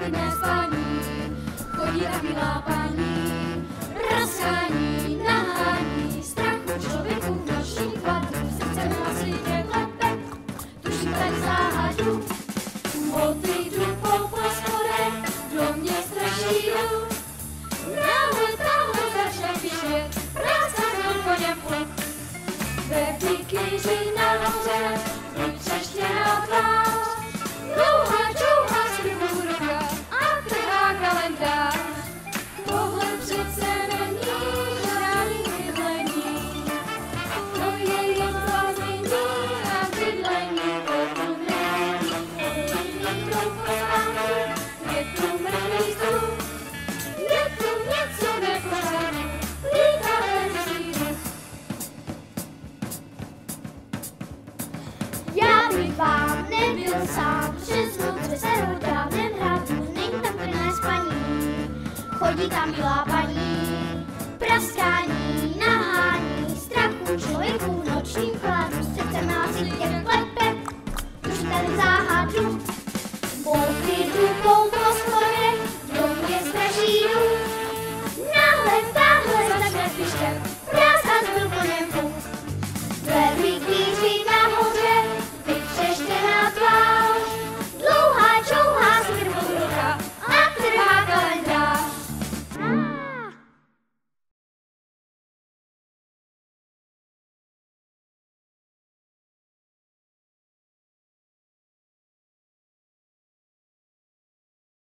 klidné spaní, chodí tam milá paní, praskání, nahání, strachu člověku v noční kladu, srdce mi hlasitě klepe, tuším tady záhadu, odejdu po prosporech, do mě straší jdu, náhle začne píšet, práskám koněm pluk, ve pikyři nahoře, vytřeštěná tvář, dlouhá čouhá slibu ruka a trhá kalendář. Tohle přece není žádný bydlení, to je jen bláznění a bydlení to není. Není trochu spánku, je tu mrtvý stůl, je tu něco nepořádku, lítá verzí duch. Já bych vám nebyl sám, přes noc ve starodávném hradu, není tam klidné spaní, chodí tam milá paní, praskání, nahání, strachu člověku v nočním chladu, srdce násilně klepe, už tady záhadu, odjdu po